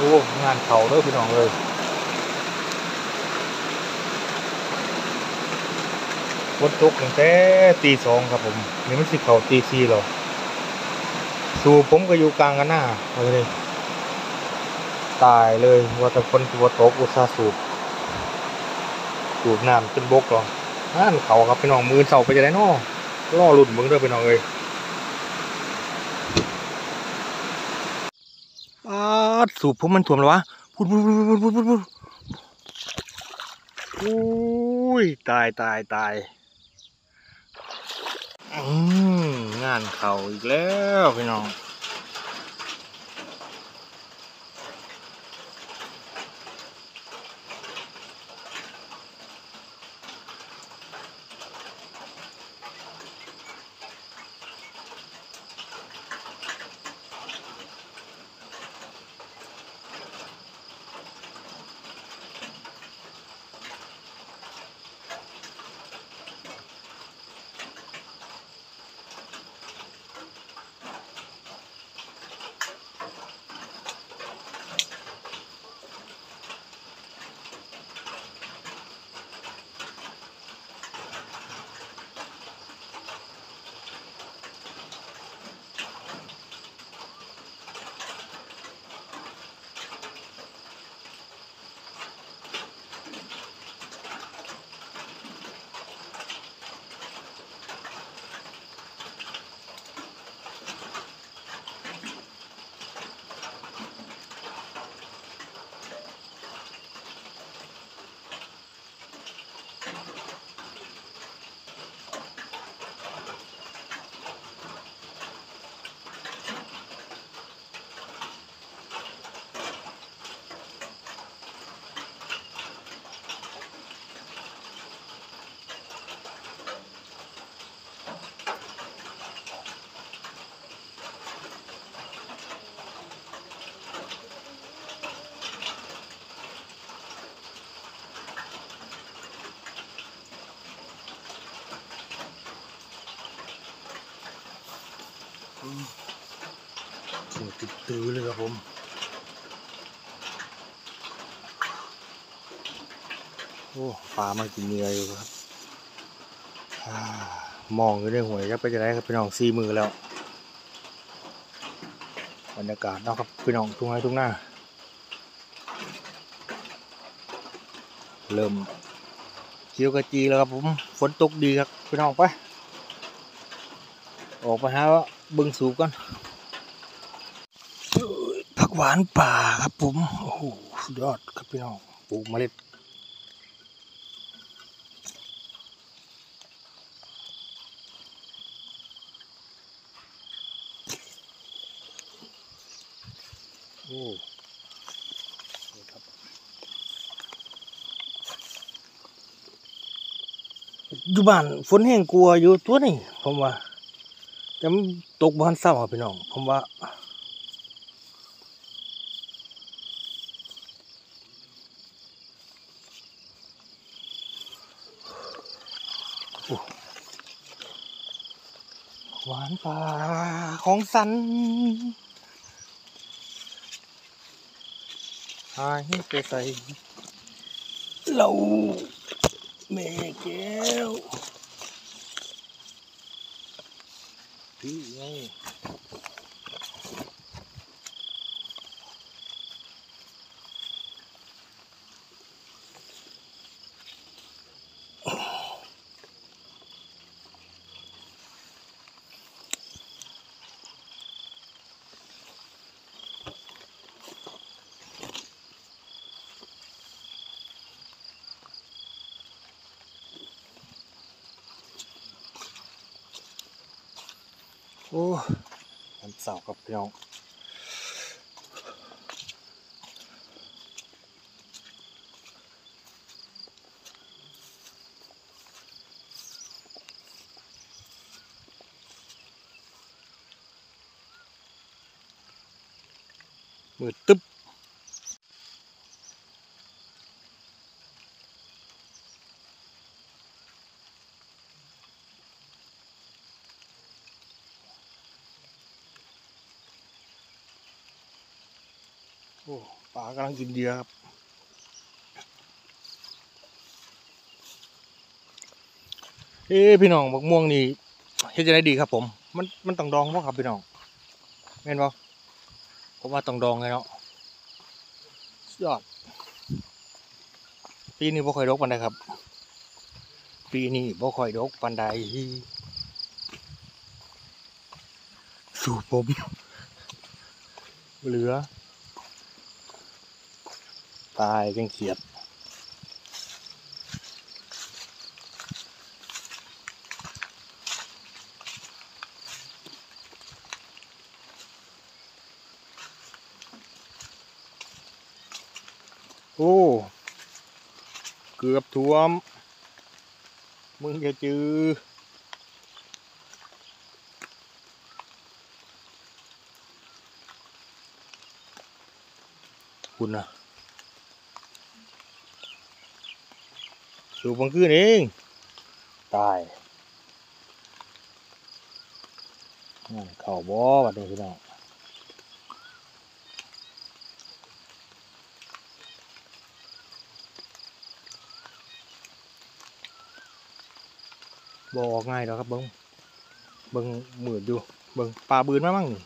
อ้งานเขาเด้อพี่น้องเลยฝนตกตั้งแต่ตี 2ครับผมนี่มันสิเข้าตี 4แล้วสู่ผมก็อยู่กลางกันหน้าเลยตายเลยว่าแต่คนตัวตกอุตสาห์สูบน้ำจนบกหรอกงานเขาครับพี่น้องมือเสาไปจะได้นอล่อหลุดมึงเด้อพี่น้องเลยสูบผมมันถ่วมแล้ววะพูดอุ้ยตายงานเขาอีกแล้วพี่น้องติดตื้อเลยครับผมโอ้ปลามากินเนื้ออยู่ครับมองอยู่ในหวยจะไปจะได้ครับพี่น้อง4 มือแล้วบรรยากาศนะครับพี่น้องทุ่งไร่ทุ่งนาเริ่มเขียวกระจีแล้วครับผมฝนตกดีครับพี่น้องไปออกไปหาบึงสูบก่อนผักหวานป่าครับผมโอ้โหสุดยอดครับพี่น้องปลูกเมล็ดโอ้ครับอยู่บ้านฝนแห้งกลัวอยู่ตัวนี่ผมว่าจะตกบ้านเศร้าครับพี่น้องผมว่าหวานป่าของสันหายไปใส่เราแม่แก้วพี่ไงโอ้มันเศร้ากับพี่น้องมืดตึ๊บโอ้ปลากำลังกินเหยื่อครับพี่น้องบักม่วงนี่เฮ็ดจะได้ดีครับผมมันต้องดองป่ะครับพี่น้องแม่นป่ะผมว่าต้องดองไงเนาะยอดปีนี้บ่ค่อยดกปานใดครับปีนี้บ่ค่อยดกปานใดสู่ผมเหลือตายจังเขียดโอ้เกือบท่วมมึงจะจือคุณนะสู่บังคืนเองตายเข่าบ่บัดนี้พี่น้องบ่ออกง่ายแล้วครับเบิ้งมืดอยู่เบิ้งปลาบืนมามั่ง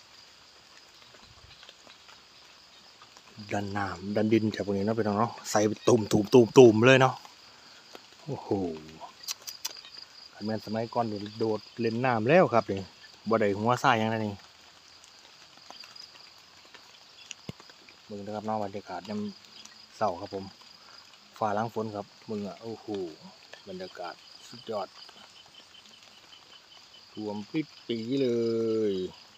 ดันน้ำดันดินจากพวกนี้เนาะพี่น้องเนาะใส่ตุ่มเลยเนาะโอ้โหแม่นสมัยก่อนเดี๋ยวโดดเล่นน้ำแล้วครับนี่บ่ได้หัวทรายอย่างนั้นนี่มึงนะครับน้องบรรยากาศยามเช้าครับผมฟ้าหลังฝนครับมึงอ่ะโอ้โหบรรยากาศสุดยอดท่วมปิดปีเลย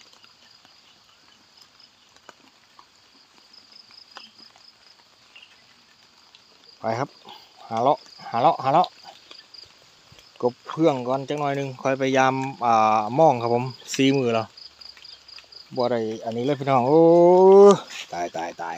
ไปครับหาเลาะกบเพื่องก่อนจังหน่อยนึงคอยพยายามมองครับผมซีมือเราบ่ได้อันนี้เลยพี่น้องโอ้ตาย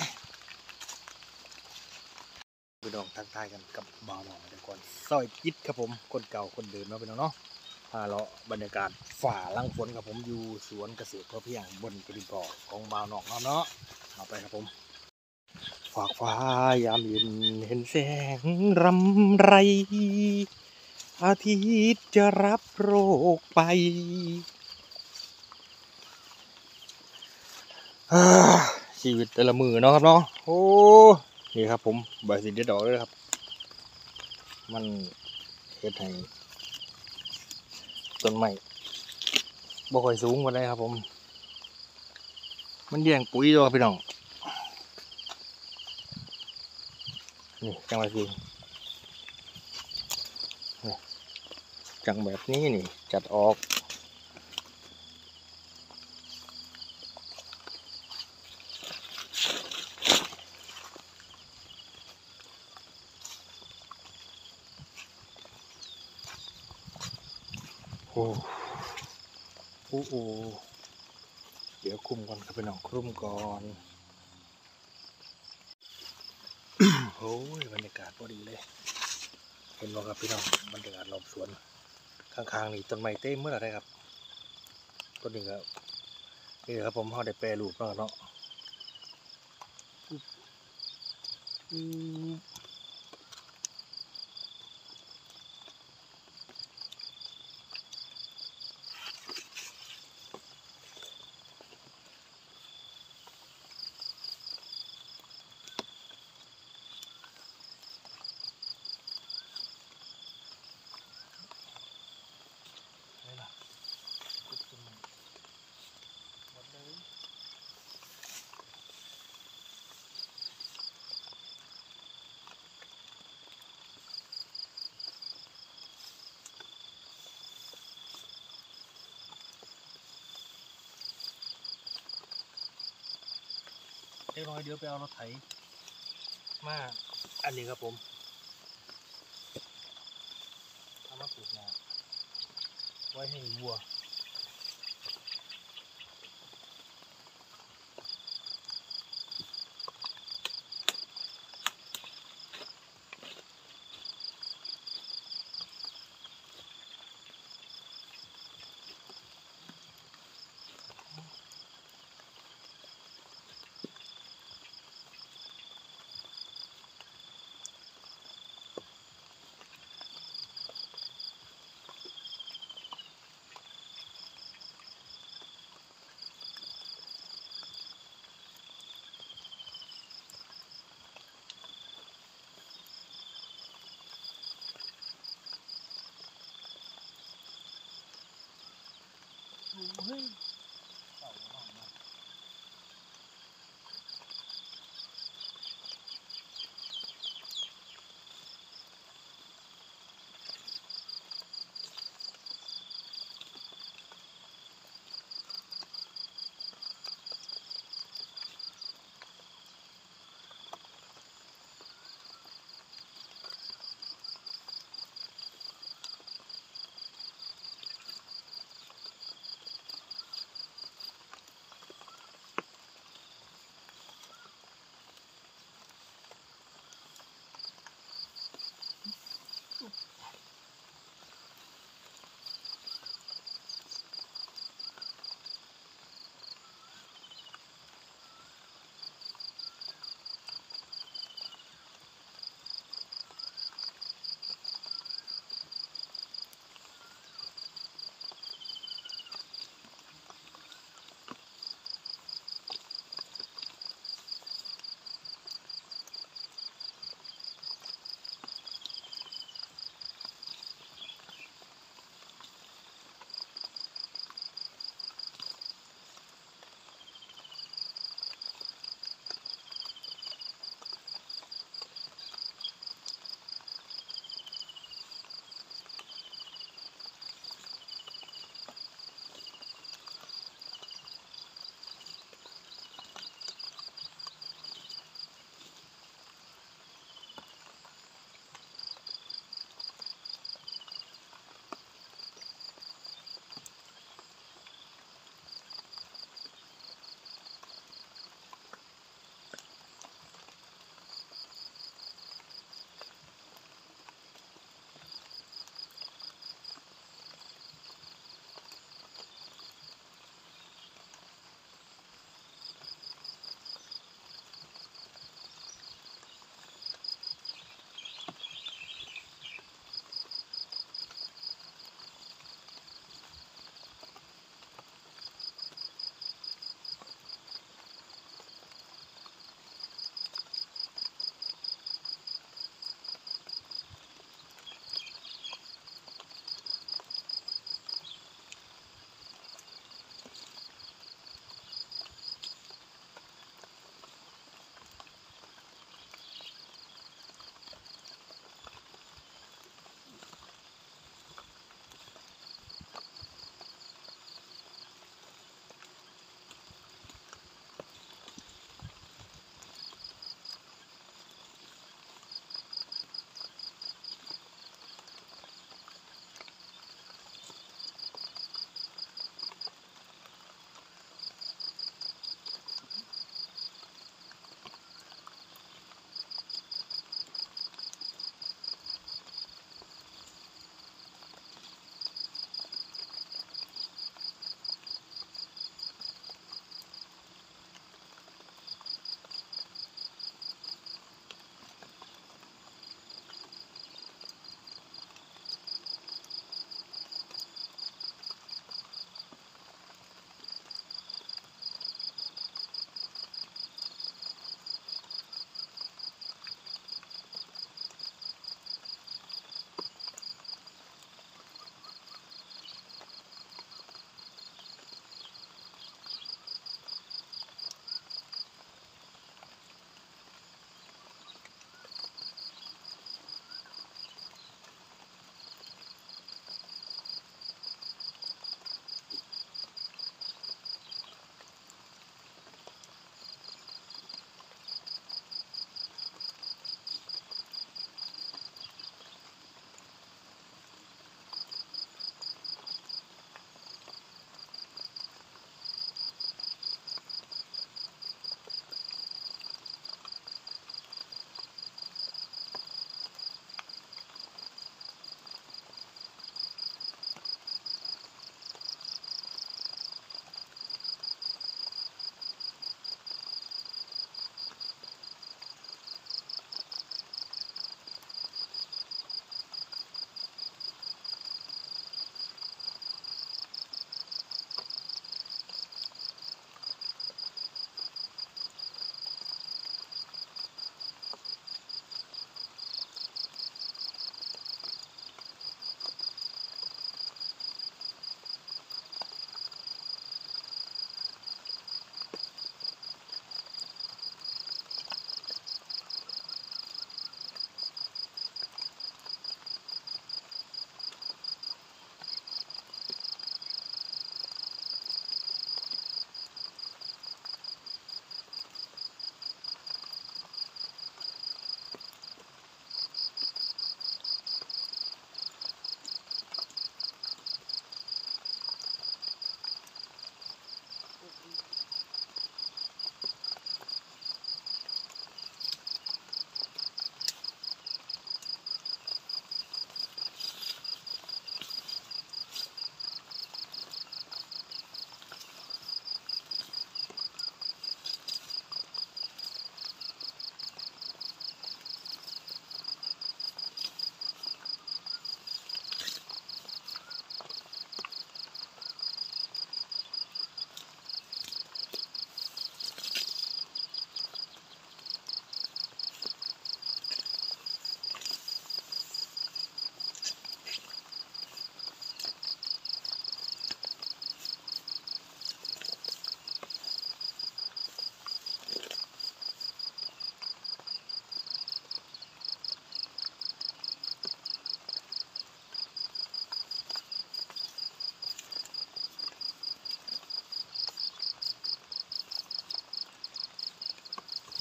พี่น้องทักทายกันกับบ่าวหน่อยเดี๋ยวก่อนซอยจิตครับผมคนเก่าคนเดิมเนาะพี่น้องเนาะพาเลาะบรรยากาศฝ่าลังฝนครับผมอยู่สวนเกษตรพอเพียงบนกระดิ่งกอของบ่าวหนองเนาะเอาไปครับผมฝากฟ้ายามเย็นเห็นแสงรำไรอาทิตย์จะรับโรคไปชีวิตแต่ละมือเนาะครับเนาะโอ้นี่ครับผมใบสีเด็ดดอกเลยครับมันเฮ็ดให้ต้นไม้บ่ค่อยสูงกว่าได้ครับผมมันแย่งปุ๋ยด้วยพี่น้องนี่จังไรสิจังแบบนี้นี่จัดออกโอ้เดี๋ยวคุมก่อนครับพี่น้องคุมก่อนโอ้ยบรรยากาศพอดีเลยเห็นบ่ครับพี่น้องบรรยากาศรอบสวนข้างๆนี่ต้นไม้เต็มเมื่อไรครับต้นนี้ครับนี่ครับผมเขาได้แปรรูปแล้วเนาะเล็กน้อยเดี๋ยวไปเอารถไถมาอันนี้ครับผมเอามาปลูกนาไว้ให้วัวเฮ้ยเต่าห้องนะ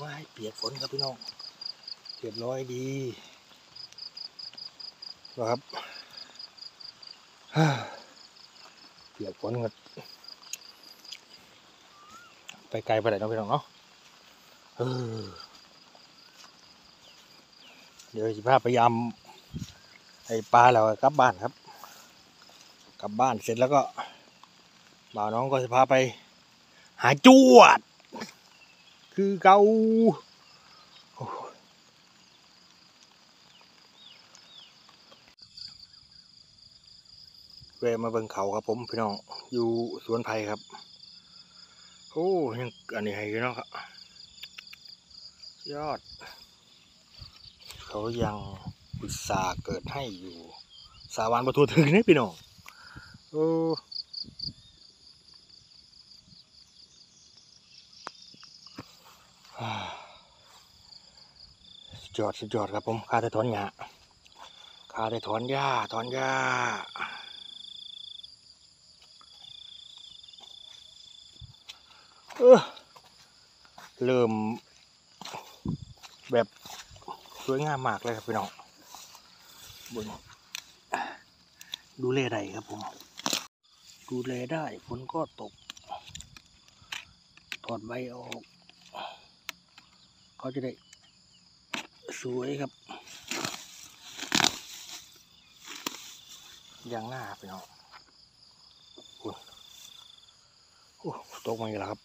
ว้ายเปียกฝนครับพี่น้องเรียบร้อยดีครับเปียกฝนกันไปไกลไปไหนน้องพี่น้องเนาะเดี๋ยวสิพาพยายามไอ้ปลาแล้วกลับบ้านครับกลับบ้านเสร็จแล้วก็บ่าวน้องก็จะพาไปหาจวดคือเกาแวะมาเบิ่งเขาครับผมพี่น้องอยู่สวนไผ่ครับโอ้ยังอันนี้ให้พี่น้องครับยอดเขายังอุตส่าห์เกิดให้อยู่สาวานประตูถึงนี่พี่น้องโอ้สุดยอดครับผมข้าได้ถอนหญ้าข้าได้ถอนหญ้าเริ่มแบบสวยงามมากเลยครับพี่น้องบนดูแลได้ครับผมดูแลได้ฝนก็ตกถอดใบออกเขาจะได้สวยครับอย่างหน้าพี่น้องโอ้ตกมาอีกแล้วครับ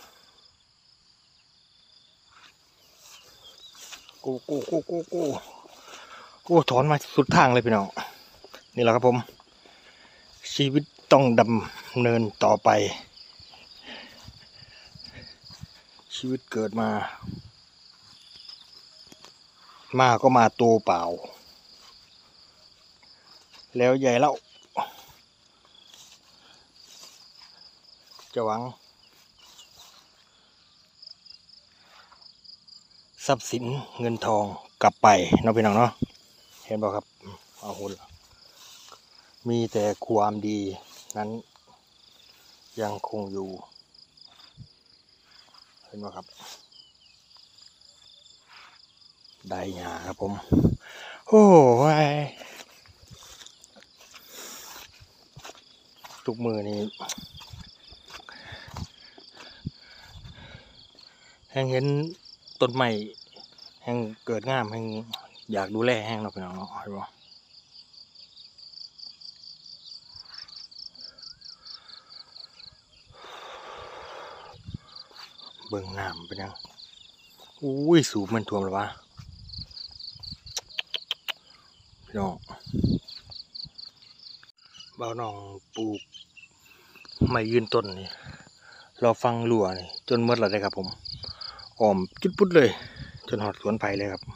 กูถอนมาสุดทางเลยพี่น้องนี่แหละครับผมชีวิตต้องดำเนินต่อไปชีวิตเกิดมาก็มาตัวเปล่าแล้วใหญ่เล่าจะหวังทรัพย์สินเงินทองกลับไปเนาะพี่น้องเนาะเห็นบ่ครับเอาหุ่นมีแต่ความดีนั้นยังคงอยู่เห็นบ่ครับได้หญ้าครับผมโอ้ยทุกมือนี้แห่งเห็นต้นไม้แห่งเกิดงามแห่งอยากดูแลแห่งเนาะพี่น้องเนาะเห็นบ่เบิ่งน้ำเป็นยังอุ้ยสูบมันท่วมหรอวะพี่น้องบ่าวน้องปลูกไม้ยืนต้นนี่เราฟังรั่วนี่จนหมดแล้วเลยครับผมอ้อมจุดพุดเลยจนหอดสวนไผ่เลยครับ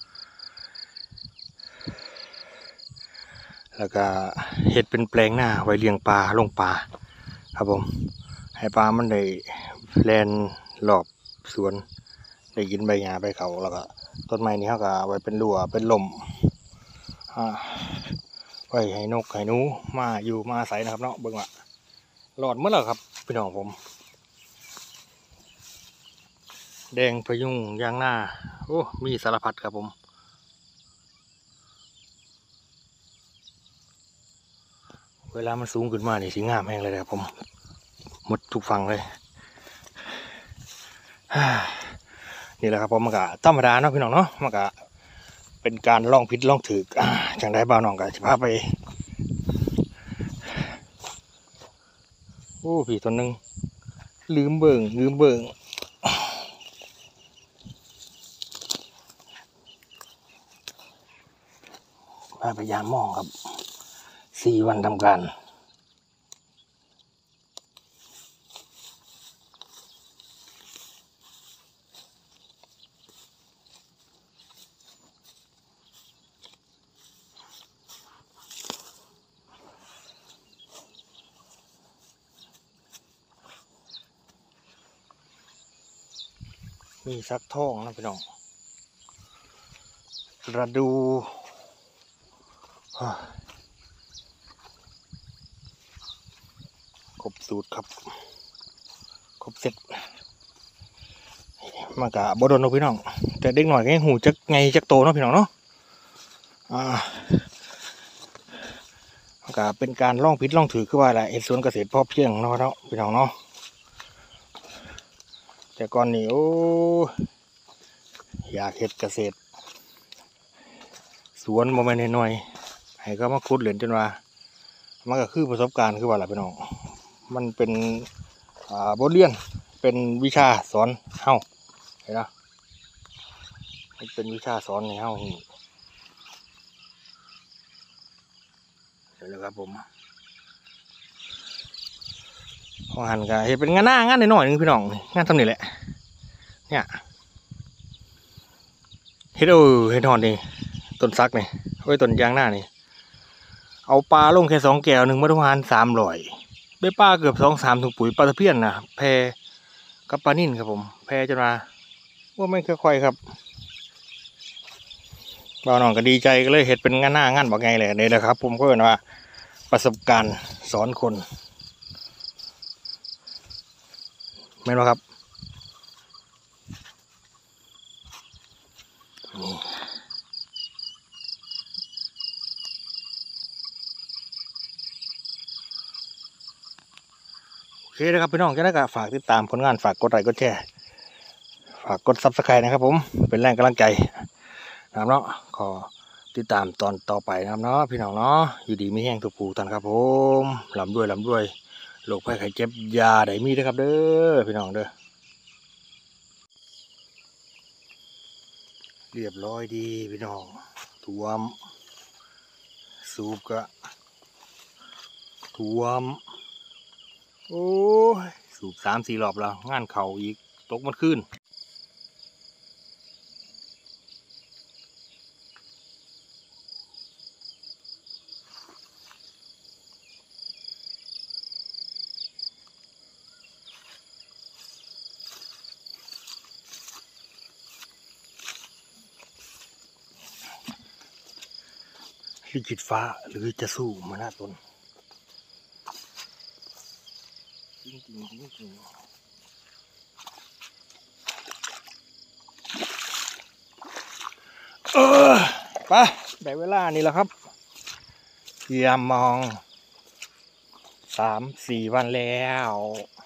แล้วก็เฮ็ดเป็นแปลงหน้าไว้เลี้ยงปลาลงปลาครับผมให้ปลามันได้แล่นรอบสวนได้กินใบหญ้าใบเขาแล้วก็ต้นไม้นี้เขาก็ไว้เป็นรั้วเป็นลมไว้ให้นกให้หนูมาอยู่มาอาศัยนะครับเนาะเบิ่งว่าหลอดเมื่อไหร่ครับพี่น้องผมแดงพยุงยางหน้าโอ้มีสารพัดครับผมเวลามันสูงขึ้นมานี่สีงามแห้งเลยครับผมหมดทุกฝั่งเลยนี่แหละครับผมมันก็ธรรมดาเนาะพี่น้องเนาะมันก็เป็นการลองผิดลองถูกจังได้บ่าวน้องก็จะพาไปโอ้ผีตัวหนึ่งลืมเบิ่งพยายามมองครับ4 วันทำการมีสักท่องนะพี่น้องกระดูครบสูตรครับครบเสร็จมันกะบ่โดนเนาะพี่น้องแต่เด็กหน่อยก็ยังหูจักไงจักโตเนาะพี่น้องเนาะมันกะเป็นการล่องพิษล่องถือคือว่าอะไรสวนเกษตรพอเพียงเนาะพี่น้องเนาะแต่ก่อนนี่โอ้อยากเฮ็ดเกษตรสวนโมเมนต์หน่อยให้ก็มาคุดเหรียญจนว่ามันก็คือประสบการณ์คือว่าอะไรพี่น้องมันเป็นบทเรียนเป็นวิชาสอนเฮาเห็นไหมมันเป็นวิชาสอนในเฮาเดี๋ยวนะครับผมของหันก็เห็นเป็นงานหน้างานหน่อยนึงพี่น้องงานทำนี่แหละเนี่ยเฮ็ดเฮ็ดหอนนี่ต้นซักนี่ไว้ต้นยางหน้านี่เอาปลาลงแค่2 แก้ว1มาทุกวัน300ได้ปลาเกือบ2-3 ถุงปุ๋ยปลาตะเพียนนะแพกับปลานิ่นครับผมแพจนว่าไม่ค่อยครับบ่าวน้องก็ดีใจก็เลยเห็ดเป็นงานหน้างานบอกไงเลยนี่นะครับผมก็เห็นว่าประสบการณ์สอนคนไม่รู้ครับนี่โอเคนะครับพี่น้องจะได้ก็ฝากติดตามผลงานฝากกดไลค์กดแชร์ฝากกดซับสไครต์นะครับผมเป็นแรงกำลังใจนะครับเนาะขอติดตามตอนต่อไปนะครับเนาะพี่น้องเนาะอยู่ดีไม่แห้งทุกผู้ท่านครับผมลำด้วยโรคภัยไข้เจ็บยาได้มีนะครับเด้อพี่น้องเด้อเรียบร้อยดีพี่น้องท่วมสูบก็ท่วมโอ้ยสูบ3-4 รอบแล้วงานเข่าอีกตกมันขึ้นลิขิตฟ้าหรือจะสู้มาหน้าตนจริงไปได้เวลานี่แล้วครับเตรียมมอง3-4 วันแล้ว